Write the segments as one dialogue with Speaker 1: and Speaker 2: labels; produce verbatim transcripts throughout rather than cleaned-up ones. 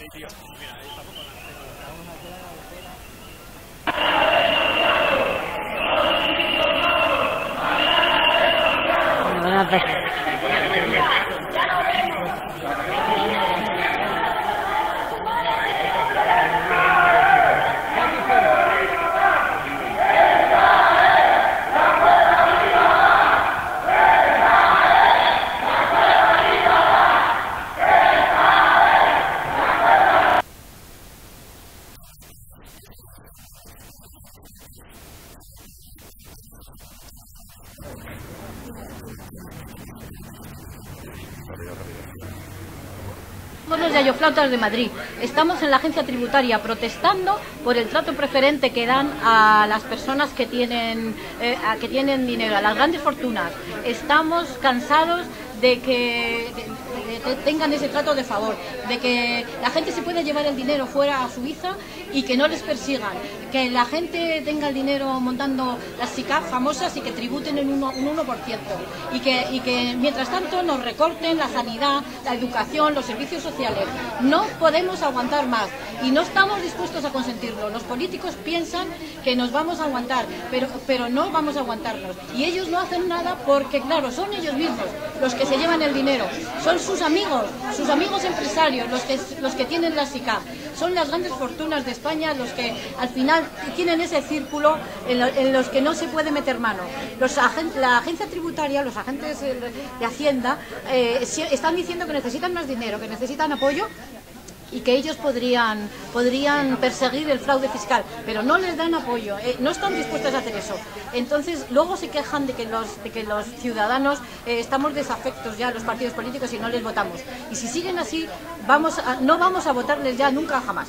Speaker 1: Los yayoflautas de Madrid. Estamos en la agencia tributaria protestando por el trato preferente que dan a las personas que tienen, eh, a, que tienen dinero, a las grandes fortunas. Estamos cansados de que de, de, de tengan ese trato de favor, de que la gente se pueda llevar el dinero fuera a Suiza y que no les persigan, que la gente tenga el dinero montando las SICAF famosas y que tributen en un uno por ciento y que, y que mientras tanto nos recorten la sanidad, la educación, los servicios sociales. No podemos aguantar más y no estamos dispuestos a consentirlo. Los políticos piensan que nos vamos a aguantar, pero, pero no vamos a aguantarnos. Y ellos no hacen nada porque, claro, son ellos mismos los que se llevan el dinero, son sus amigos, sus amigos empresarios, los que, los que tienen la SICAF, son las grandes fortunas de España los que al final tienen ese círculo en, lo, en los que no se puede meter mano. Los agentes, la agencia tributaria, los agentes de Hacienda eh, están diciendo que necesitan más dinero, que necesitan apoyo y que ellos podrían, podrían perseguir el fraude fiscal, pero no les dan apoyo, eh, no están dispuestos a hacer eso. Entonces luego se quejan de que los, de que los ciudadanos eh, estamos desafectos ya a los partidos políticos y no les votamos. Y si siguen así, vamos a, no vamos a votarles ya nunca jamás.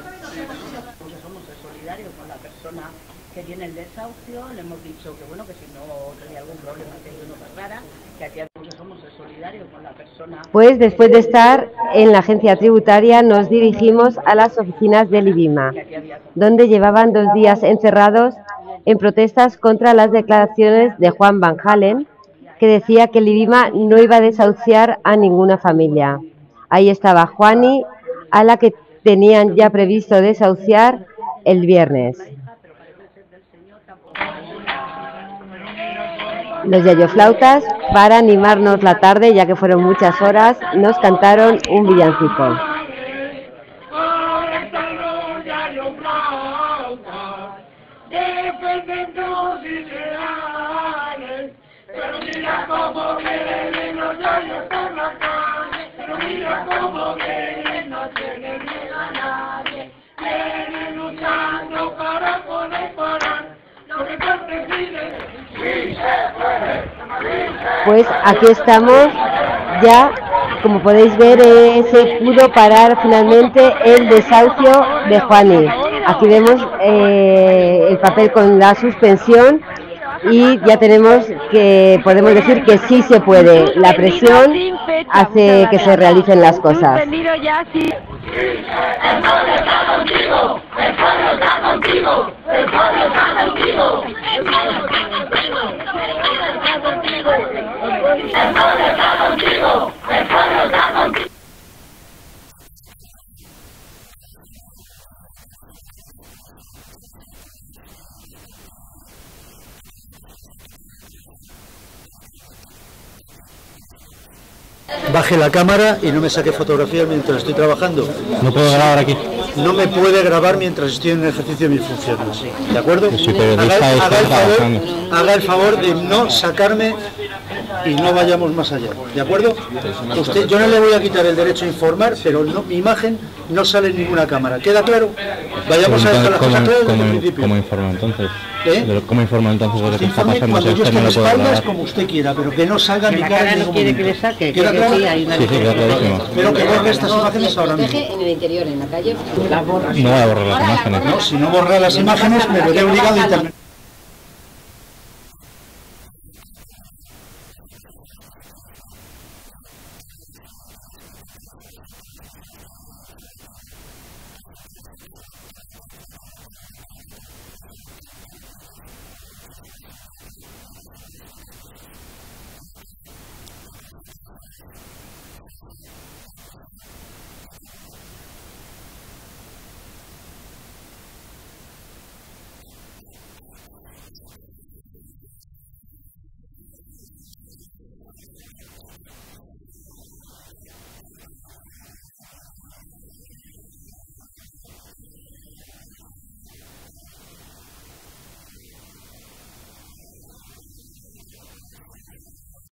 Speaker 2: Somos solidarios con la persona que tiene el desahucio, le hemos dicho que bueno, que si no tenía algún problema que no pasara, que aquí somos solidarios con la persona.
Speaker 3: Pues después de estar en la agencia tributaria nos dirigimos a las oficinas del IBIMA, donde llevaban dos días encerrados en protestas contra las declaraciones de Juan Van Halen, que decía que el IBIMA no iba a desahuciar a ninguna familia. Ahí estaba Juani, a la que tenían ya previsto desahuciar el viernes. Los yayoflautas, para animarnos la tarde, ya que fueron muchas horas, nos cantaron un villancico. Pues aquí estamos, ya como podéis ver eh, se pudo parar finalmente el desahucio de Juani. Aquí vemos eh, el papel con la suspensión y ya tenemos que, podemos decir que sí se puede. La presión hace que se realicen las cosas.
Speaker 4: El pueblo está contigo, el pueblo está contigo, el pueblo está contigo, el pueblo está contigo, el pueblo está contigo, el pueblo está contigo.
Speaker 5: Baje la cámara y no me saque fotografías mientras estoy trabajando.
Speaker 6: No puedo grabar aquí.
Speaker 5: No me puede grabar mientras estoy en el ejercicio de mis funciones. ¿De acuerdo?
Speaker 6: Sí, periodista
Speaker 5: haga,
Speaker 6: está
Speaker 5: haga, el favor,
Speaker 6: trabajando.
Speaker 5: haga el favor de no sacarme y no vayamos más allá. ¿De acuerdo? Usted, yo no le voy a quitar el derecho a informar, pero no, mi imagen no sale en ninguna cámara. ¿Queda claro? Vayamos a dejar las cosas claras desde el principio.
Speaker 6: ¿Cómo informa entonces?
Speaker 5: ¿Eh?
Speaker 6: ¿Cómo informa entonces de lo que está
Speaker 5: Informe
Speaker 6: pasando?
Speaker 5: cuando
Speaker 6: Si
Speaker 5: yo
Speaker 6: usted
Speaker 5: esté
Speaker 6: no
Speaker 5: de
Speaker 6: lo puede
Speaker 5: espaldas
Speaker 6: grabar.
Speaker 5: como usted quiera, pero que no salga mi cara en
Speaker 2: no
Speaker 5: ningún
Speaker 2: quiere
Speaker 5: momento.
Speaker 2: que le saque,
Speaker 5: ¿Queda
Speaker 2: que
Speaker 5: claro?
Speaker 2: sí, hay una
Speaker 6: Sí, sí, queda clarísimo.
Speaker 5: Espero que borre estas imágenes ahora mismo.
Speaker 2: en el interior, en la calle, las borras.
Speaker 6: No voy a borrar las imágenes.
Speaker 5: No, si no borra las imágenes me veré obligado a intervenir.